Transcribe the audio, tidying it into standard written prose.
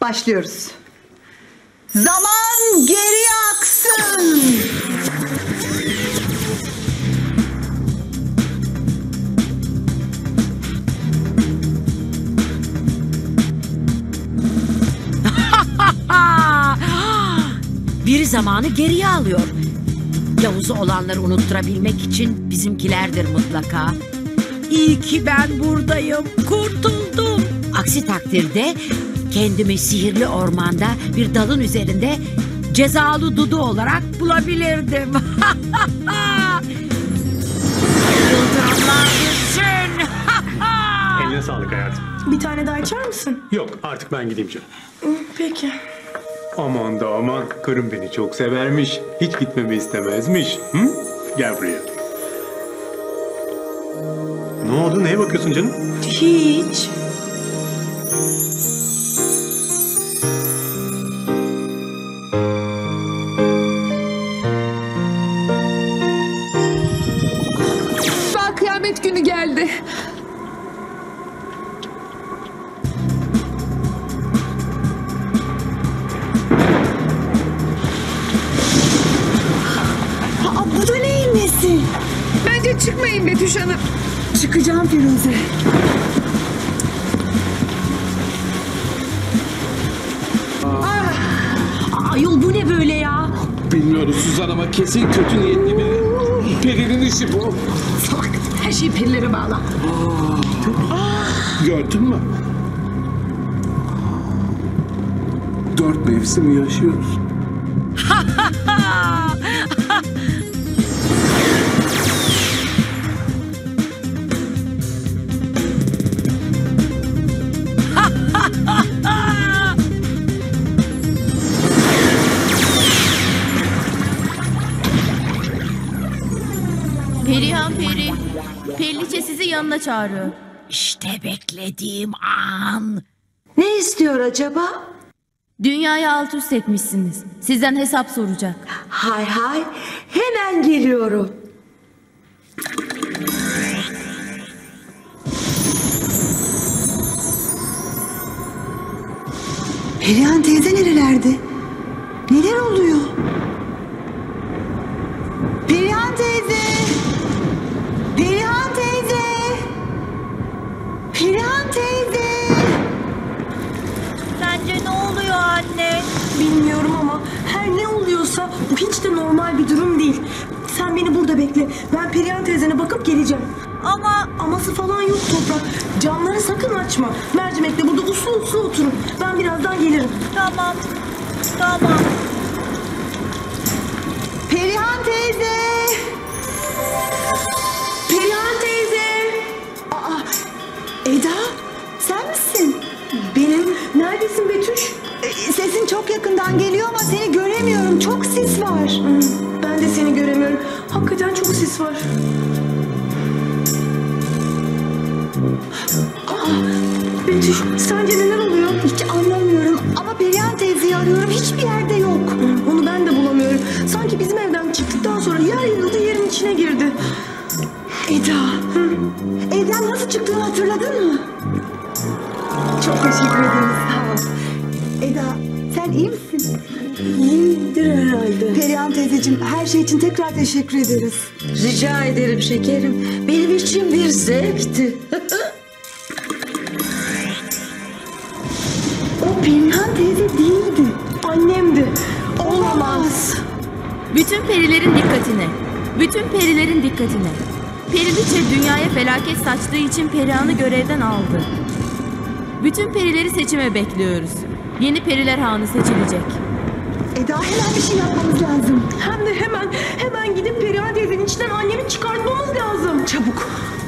Başlıyoruz. Zaman geriye aksın. Biri zamanı geriye alıyor. Yavuz'u olanları unutturabilmek için bizimkilerdir mutlaka. İyi ki ben buradayım. Kurtuldum. Aksi takdirde kendimi sihirli ormanda bir dalın üzerinde cezalı Dudu olarak bulabilirdim. Yıldırımlar düşsün. Eline sağlık hayatım. Bir tane daha içer misin? Yok artık ben gideyim canım. Peki. Aman da aman, karım beni çok severmiş. Hiç gitmemi istemezmiş. Hı? Gel buraya. Ne oldu? Neye bakıyorsun canım? Hiç. Bak kıyamet günü geldi. Aa, bu da neyin nesi? Bence çıkmayın Betüş Hanım. Çıkacağım Firuze. Ayol bu ne böyle ya? Bilmiyoruz Suzan ama kesin kötü niyetli biri. Peri'nin işi bu. Salak, her şeyi perilere bağla. Gördün mü? 4 mevsim yaşıyoruz. Perihan Peri. Periliçe sizi yanına çağırıyor. İşte beklediğim an. Ne istiyor acaba? Dünyayı alt üst etmişsiniz. Sizden hesap soracak. Hay hay, hemen geliyorum. Perihan teyze nerelerde? Neler oluyor? Perihan teyze! Perihan teyze! Perihan teyze! Sence ne oluyor anne? Bilmiyorum ama her ne oluyorsa bu hiç de normal bir durum değil. Sen beni burada bekle. Ben Perihan teyzene bakıp geleceğim. Ama Aması falan yok Toprak. Camları sakın açma. Mercimekle burada uslu uslu oturun. Ben birazdan gelirim. tamam. Tamam. Perihan teyze! Perihan teyze! Aa, Eda, sen misin? Benim. Neredesin Betüş? Sesin çok yakından geliyor ama seni göremiyorum. Çok sis var. Ben de seni göremiyorum. Hakikaten çok sis var. Betüş, sence neler oluyor? Hiç anlamıyorum ama Perihan teyzeyi arıyorum. Hiçbir yerde yok. Onu ben de bulamıyorum. Sanki bizim evden çıktıktan sonra yer yıldı yerin içine girdi. Eda, evden nasıl çıktığını hatırladın mı? Çok teşekkür ederim. Sağ ol. Eda, sen iyi misin? İyidir herhalde. Perihan teyzeciğim, her şey için tekrar teşekkür ederiz. Rica ederim şekerim. Benim için bir zevkti. O Perihan teyze değildi. Annemdi. Olamaz. Bütün perilerin dikkatine. Bütün perilerin dikkatine. Periliçe dünyaya felaket saçtığı için Perihan'ı görevden aldı. Bütün perileri seçime bekliyoruz. Yeni Periler Hanı seçilecek. Eda, hemen bir şey yapmamız lazım. Hem de hemen gidip Perihan teyzenin içinden annemi çıkartmamız lazım. Çabuk.